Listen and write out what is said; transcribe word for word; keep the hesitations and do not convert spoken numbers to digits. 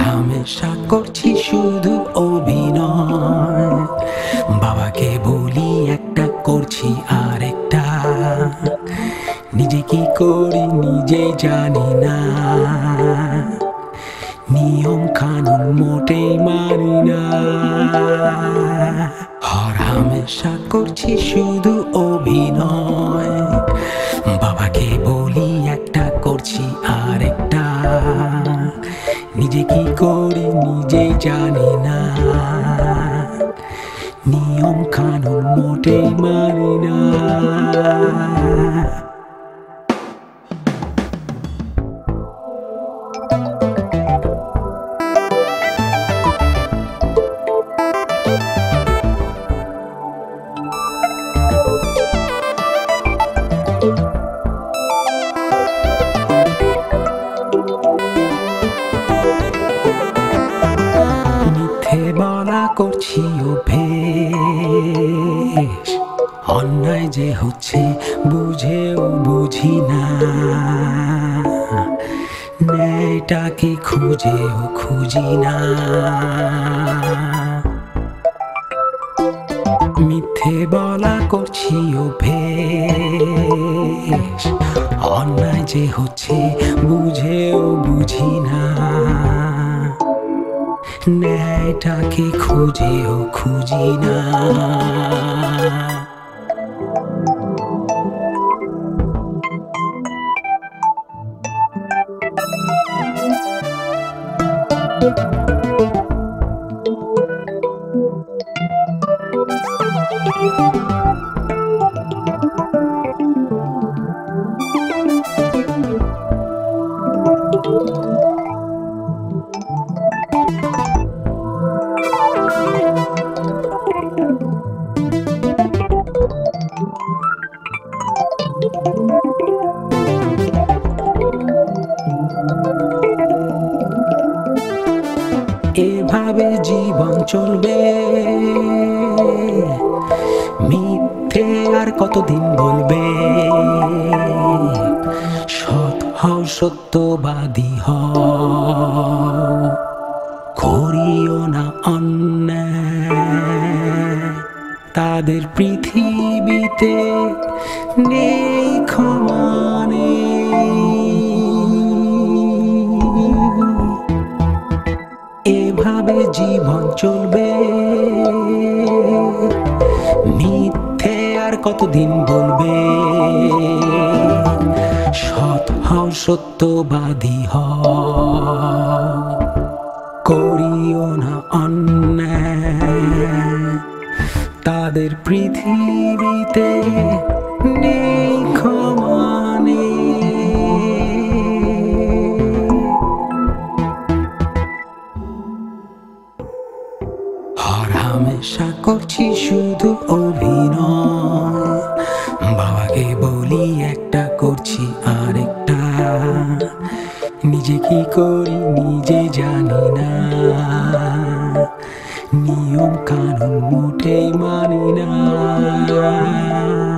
হামেশা করছি শুধু অভিনয়। বাবাকে বলি একটা, করছি আরেকটা। নিজে কি করি নিজে জানি না, নিয়ম কানুন মোটেই মানি না। হর হামেশা করছি শুধু অভিনয়। বাবাকে বলি একটা, করছি আরেকটা। নিজে কি করি নিজে জানি না, নিয়ম কানুন মোটেই মানি না। মিথ্যে বলা করছি অভ্যেস, অন্যায় যে হচ্ছে বুঝেও বুঝি না। ন্যায়টাকে খুঁজেও খুঁজি না। মিথ্যে বলা করছি অভ্যেস, অন্যায় যে হচ্ছে বুঝেও বুঝি না। ন্যায়টাকে খুঁজেও খুঁজি না। এভাবে জীবন চলবে, মিথ্যে আর কতদিন বলবে। সৎ হও, সত্যবাদী হও, করিও না অন্যায়। তাদের পৃথিবীতে নেই ক্ষমা নেই। এভাবে জীবন চলবে, মিথ্যে আর কতদিন বলবে। সৎ হও, সত্যবাদী হও, করিও না অন্যায়। তাদের পৃথিবীতে নেই ক্ষমা নেই। হর হামেশা করছি শুধু অভিনয়। বাবাকে বলি একটা, করছি আরেকটা। নিজে কি করি নিজে জানি না, নিয়ম কানুন মোটেই মানি না।